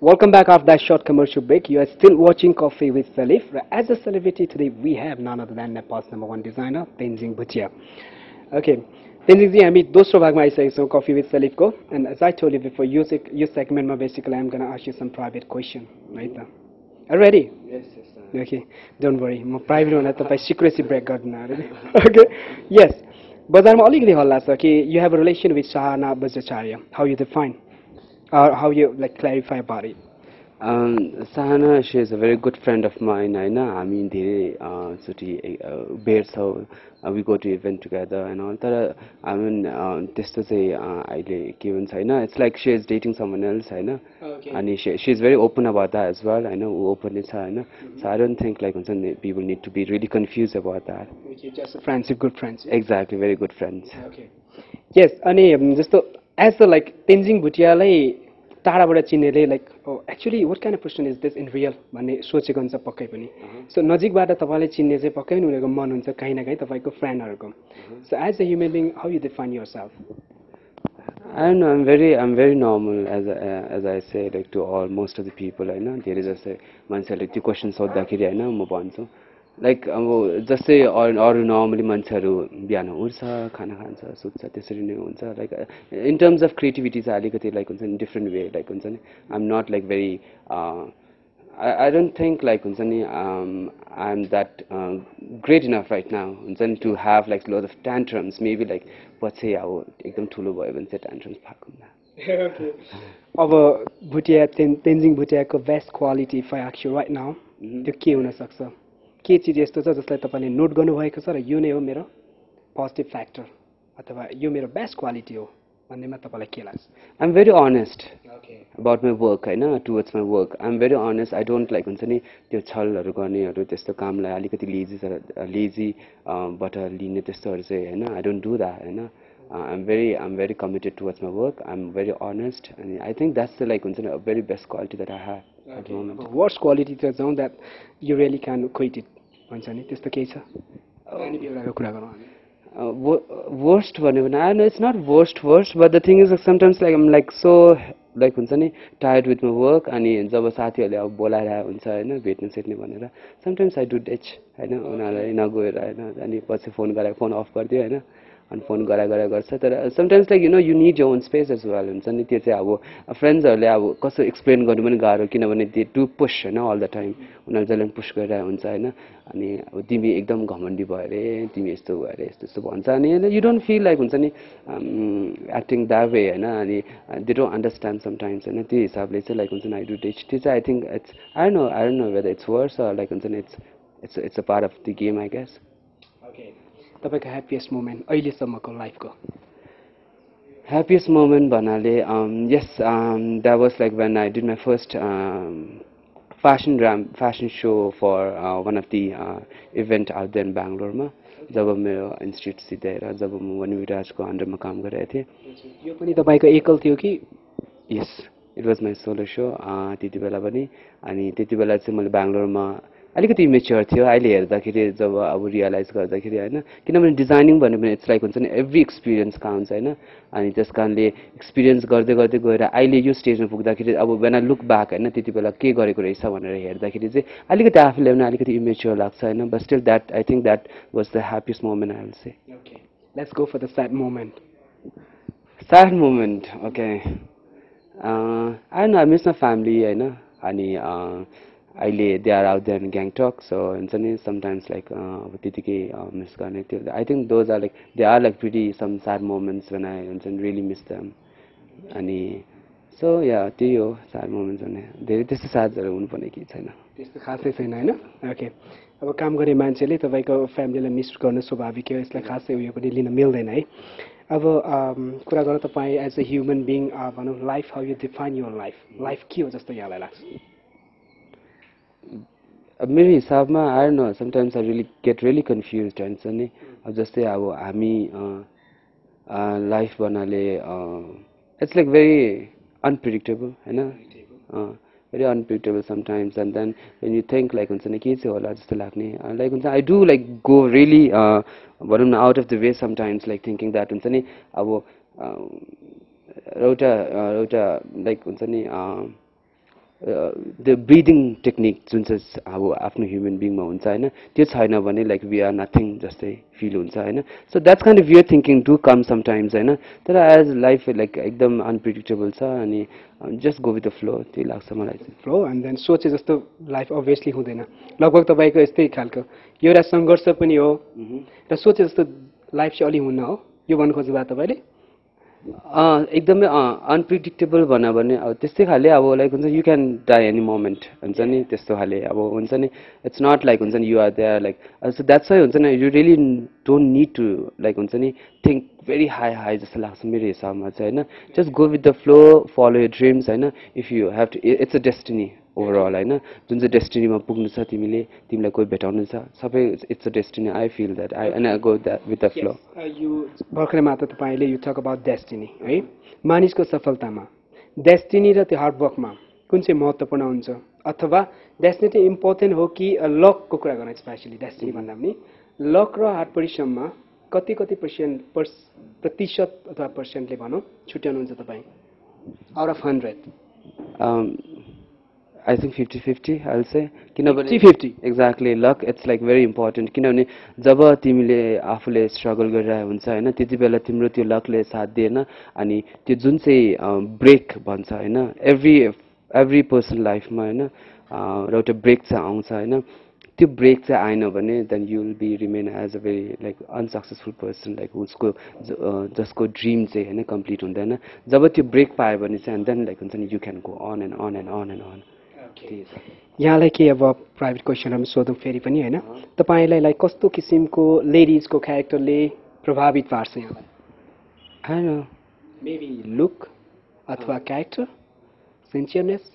Welcome back after that short commercial break. You are still watching Coffee with Salif. As a celebrity today, we have none other than Nepal's #1 designer, Tenzin Bhutia. Okay, Tenzin ji, हामी दोस्रो भागमा आइसकेका छौँ Coffee with Salif को. And as I told you before, यो segment मा basically I'm gonna ask you some private question, right? Are you ready? Yes, sir. Okay, don't worry. म private भन्दा तपाईँ secrecy break गर्दिन अरे. Okay, yes. बजारमा अलिकति हल्ला छ कि you have a relation with Sahana Bajracharya. How you define? Or how you like clarify about it? Sahana, she is a very good friend of mine. I know. I mean, they भेट्छौँ. We go to event together and all. तर I mean, त्यस्तो चाहिँ अहिले के भन्छ होइन. It's like she is dating someone else, होइन. And she is very open about that as well. I know. Open छ होइन. So I don't think like people need to be really confused about that. Okay, just friendship, good friends. Exactly, very good friends. Okay. Yes, अनि जस्तो as the like Tenzin Bhutiaलाई टाढाबाट चिन्नेले like oh, actually what kind of person is this in real भन्ने सोचेको हुन्छ पक्कै पनि. So नजिकबाट तपाईँले चिन्ने चाहिँ पक्कै पनि उनीहरूको मन हुन्छ कहीँ न कहीँ तपाईँको फ्रेन्डहरूको. So as a human being, how you define yourself? I don't know. I'm very normal as I say like to all most of the people. होइन धेरै जस्तै मान्छेहरूले त्यो क्वेसन सोद्धाखेरि होइन म भन्छु लाइक अब जस्तै अरू नर्मली मान्छेहरू बिहान उठ्छ खाना खान्छ सुत्छ त्यसरी नै हुन्छ like in terms of creativity चाहिँ अलिकति लाइक हुन्छ नि डिफ्रेन्ट वे लाइक हुन्छ नि I am not like very I don't think like I'm that great enough right now to have like lots of tantrums. Maybe like पछि अब एकदम ठुलो भयो भने चाहिँ tantrums पाक्कुम्ला. Okay. अब भुटिया तेन्जिङ भुटियाको best quality if I ask you right now त्यो के हुन सक्छ? के चिज यस्तो छ जसलाई तपाईँले नोट गर्नुभएको छ र यो नै हो मेरो पोजिटिभ फ्याक्टर अथवा यो मेरो बेस्ट क्वालिटी हो भन्नेमा तपाईँलाई के लाग्छ? I'm very honest about my work, होइन towards my work. I'm very honest. I don't like हुन्छ नि त्यो छलहरू गर्नेहरू त्यस्तो कामलाई अलिकति लेजी बाट लिने त्यस्तोहरू चाहिँ होइन I don't do that होइन. I'm very committed towards my work. I'm very honest and I think that's the like हुन्छ नि a very best quality that I have at the moment. Worst quality तिर जाउँ that you really can quit it भन्छ नि त्यस्तो केही छ? अनि बेलाको कुरा गरौँ हामी. Worst भन्यो भने I know it's not worst but the thing is like, sometimes like I'm like so like हुन्छ नि tired with my work अनि जब साथीहरूले अब बोलाइरहेको हुन्छ होइन भेट्न सेट्ने भनेर sometimes I do ditch होइन उनीहरूलाई नगएर होइन अनि पछि फोन गरेर फोन अफ गरिदियो होइन अनि फोन गरेर गर्छ तर sometimes like you need your own space as well हुन्छ नि त्यो चाहिँ अब फ्रेन्ड्सहरूले अब कसो एक्सप्लेन गर्नु पनि गाह्रो किनभने दे डु पुश होइन अल द टाइम उनीहरू जसले पुश गरिरहेको हुन्छ होइन अनि अब तिमी एकदम घमण्डी भयो अरे तिमी यस्तो भयो अरे यस्तो यस्तो भन्छ अनि यु डोन्ट फिल लाइक हुन्छ नि एक्टिङ द्याट वे होइन अनि दे डोन्ट अन्डरस्ट्यान्ड समटाइम्स होइन त्यो हिसाबले चाहिँ लाइक हुन्छ नि आई डु डिच त्यो चाहिँ I think it's I don't know whether it's worse like हुन्छ नि it's a part of the game I guess. तपाईँको ह्याप्पिएस्ट मोमेन्ट अहिलेसम्मको लाइफको? Happiest moment भन्नाले yes that was like when I did my first fashion show for one of the event out there in Bangalore मा जब मेरो institute सिधेर जब म वनविराजको अन्डरमा काम गरिरहेको थिएँ. यो पनि तपाईँको एकल थियो कि? Yes, it was my solo show त्यति बेला पनि अनि त्यति बेला चाहिँ मैले बेङ्गलोरमा अलिकति इमेच्योर थियो अहिले हेर्दाखेरि जब अब रियलाइज गर्दाखेरि होइन किनभने डिजाइनिङ भन्यो भने इट्स लाइक हुन्छ नि एभ्री एक्सपिरियन्स काउन्ट्स होइन अनि त्यस कारणले एक्सपिरियन्स गर्दै गर्दै गएर अहिले यो स्टेजमा पुग्दाखेरि अब वेन आई लुक ब्याक होइन त्यति बेला के गरेको रहेछ भनेर हेर्दाखेरि चाहिँ अलिकति आफूले पनि अलिकति इमेच्योर लाग्छ होइन but still that I think that was the happiest moment I will say. Let's go for the sad moment. Sad moment okay I know I miss my family होइन अनि अहिले they are out there in Gangtok so हुन्छ नि sometimes like अब त्यतिकै miss गर्ने त्यो I think those are like they are like pretty some sad moments when I हुन्छ नि रियली मिस देम अनि सो या त्यही हो स्याड मोमेन्ट्स भने धेरै त्यस्तो स्याडहरू हुनुपर्ने केही छैन त्यस्तो खासै छैन होइन. ओके अब काम गर्ने मान्छेले तपाईँको फ्यामिलीलाई मिस गर्नु स्वाभाविक हो यसलाई खासै उयो पनि लिन मिल्दैन है. अब कुरा गरौँ तपाईँ एज अ ह्युमन बिङ भनौँ life how you define your life के हो जस्तो यहाँलाई लाग्छ? मेरो हिसाबमा I know sometimes I really get really confuse हुन्छ नि अब जस्तै अब हामी लाइफ भन्नाले इट्स लाइक भेरी अनप्रिडिक्टेबल होइन very unpredictable sometimes and then when you think like हुन्छ नि के चाहिँ होला जस्तो लाग्ने लाइक हुन्छ I do like go really भनौँ न out of the way sometimes like thinking that हुन्छ नि अब एउटा लाइक हुन्छ नि द ब्रिदिङ टेक्निक जुन चाहिँ अब आफ्नो ह्युमन बिङमा हुन्छ होइन त्यो छैन भने लाइक वी आर नथिङ जस्तै फिल हुन्छ होइन so that's kind of where thinking do come sometimes होइन तर एज लाइफ लाइक एकदम अनप्रिडिक्टेबल छ अनि just go with the flow त्यही लाग्छ मलाई चाहिँ फ्लो एन्ड देन सोचे जस्तो लाइफ अभियसली हुँदैन लगभग तपाईँको यस्तै खालको यो एउटा सङ्घर्ष पनि हो र सोचे जस्तो लाइफ चाहिँ अलि हुन्न हो यो भन्नु खोज्नुभयो तपाईँले एकदमै अनप्रिडिक्टेबल भनौँ भने अब त्यस्तै खाले अब लाइक हुन्छ you can die any moment हुन्छ नि त्यस्तो खाले अब हुन्छ नि इट्स नट लाइक हुन्छ नि you are there like so that's why हुन्छ नि you really don't need to like हुन्छ नि थिङ्क भेरी हाई हाई जस्तो लाग्छ मेरो हिसाबमा चाहिँ होइन just go with the flow follow your dreams होइन if you have to it's a destiny overall होइन जुन चाहिँ डेस्टिनीमा पुग्नु छ तिमीलाई कोही भेटाउनु छ सबै it's a destiny I feel that I go with the flow यो भर्खरै मात्र तपाईँले यु टक अबाउट डेस्टिनी है मानिसको सफलतामा डेस्टिनी र त्यो हार्डवर्कमा कुन चाहिँ महत्त्वपूर्ण हुन्छ अथवा डेस्टिनी चाहिँ इम्पोर्टेन्ट हो कि लकको कुरा गर्न स्पेसली डेस्टिनी भन्दा पनि लक र हार्ड परिश्रममा कति प्रतिशत अथवा पर्सेन्टले भनौँ छुट्याउनुहुन्छ तपाईँ out of 100 I think 50-50 I'll say किनभने 50-50 exactly luck it's like very important किनभने जब तिमीले आफूले स्ट्रगल गरिरहेको हुन्छ होइन त्यति बेला तिम्रो त्यो लकले साथ दिएन अनि त्यो जुन चाहिँ ब्रेक भन्छ होइन एभ्री पर्सन लाइफमा होइन एउटा ब्रेक चाहिँ आउँछ होइन त्यो ब्रेक चाहिँ आएन भने then you will be remain as a very like unsuccessful person like उसको जसको ड्रिम चाहिँ होइन कम्प्लिट हुँदैन जब त्यो ब्रेक पायो भने चाहिँ देन लाइक हुन्छ नि you can go on and on and on and on यहाँलाई के अब प्राइभेट क्वेसनहरू सोधौँ फेरि पनि होइन तपाईँलाई लाइक कस्तो किसिमको लेडिजको क्यारेक्टरले प्रभावित पार्छ यहाँलाई होइन मेबी लुक अथवा क्यारेक्टर सिन्सियरनेस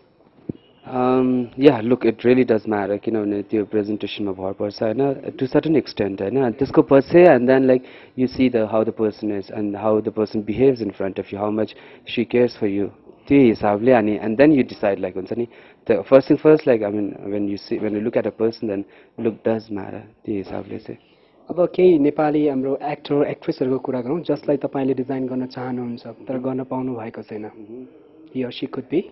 या look it really does matter किनभने त्यो प्रेजेन्टेसनमा भर पर्छ होइन टु सर्टन एक्सटेन्ट होइन त्यसको पछि and then like you see the how the person is and how the person behaves in front of you how much she cares for you त्यो हिसाबले अनि and then you decide like हुन्छ नि the first thing first like I mean when you look at a person then look does matter त्यो हिसाबले चाहिँ अब केही नेपाली हाम्रो एक्टर एक्ट्रेसहरूको कुरा गरौँ जसलाई तपाईँले डिजाइन गर्न चाहनुहुन्छ तर गर्न पाउनु भएको छैन he or she could be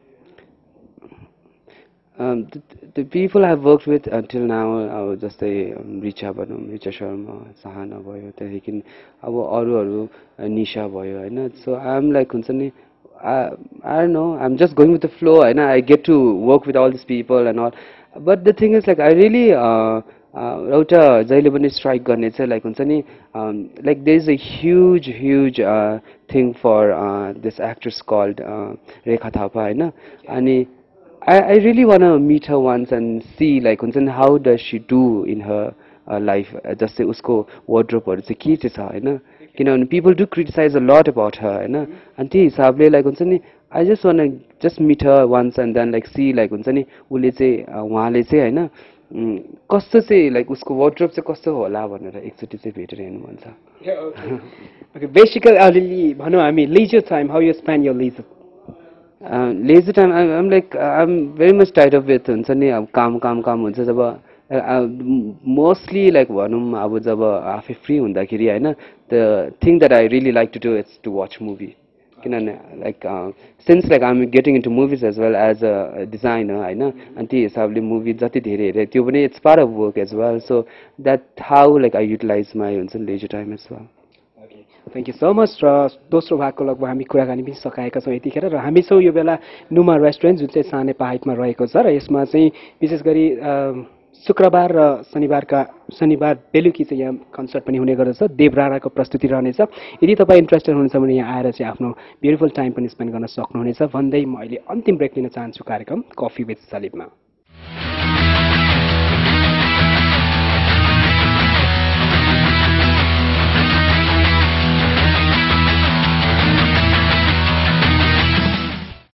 the people I've worked with until now अब जस्तै रिचा भनौँ रिचा शर्मा सहाना भयो त्यहाँदेखि अब अरू निशा भयो होइन सो आई एम लाइक हुन्छ नि I don't know, I'm just going with the flow and I get to work with all these people and all. But the thing is like I really एउटा जहिले पनि strike गर्ने चाहिँ like हुन्छ नि like there is a huge thing for this actress called Rekha Thapa होइन अनि I really want to meet her once and see like हुन्छ नि how does she do in her life जस्तै उसको वार्डरोबहरू चाहिँ के चाहिँ छ होइन किनभने people do criticize a lot about her होइन अनि त्यही हिसाबले लाइक हुन्छ नि I just want to just meet her once and then like see like हुन्छ नि उसले चाहिँ उहाँले चाहिँ होइन कस्तो चाहिँ लाइक उसको वार्डरोब चाहिँ कस्तो होला भनेर एकचोटि चाहिँ भेटेर हेर्नु मन छ Okay, basically अलिअलि भनौँ हामी leisure time, how you spend your leisure? Leisure time, I'm like I'm very much tied up with हुन्छ नि अब काम हुन्छ जब मोस्टली लाइक भनौँ अब जब आफै फ्री हुँदाखेरि होइन the thing that I really like to do it's to watch movie किनभने like since like I am getting into movies as well as a designer होइन अनि त्यो हिसाबले मुभी जति धेरै हेरेँ त्यो पनि it's part of work as well so that how like I utilize my हुन्छ नि leisure time as well thank you so much र दोस्रो भागको लगभग हामी कुराकानी पनि सकाएका छौँ यतिखेर र हामी छौँ यो बेला नुमा रेस्टुरेन्ट जुन चाहिँ सानेपा हाइटमा रहेको छ र यसमा चाहिँ विशेष गरी शुक्रबार र शनिबार बेलुकी चाहिँ यहाँ कन्सर्ट पनि हुने गर्दछ देवराराको प्रस्तुति रहनेछ यदि तपाईँ इन्ट्रेस्टेड हुनुहुन्छ भने यहाँ आएर चाहिँ आफ्नो ब्युटिफुल टाइम पनि स्पेन्ड गर्न सक्नुहुनेछ भन्दै म अहिले अन्तिम ब्रेक लिन चाहन्छु कार्यक्रम कफी विथ सलिबमा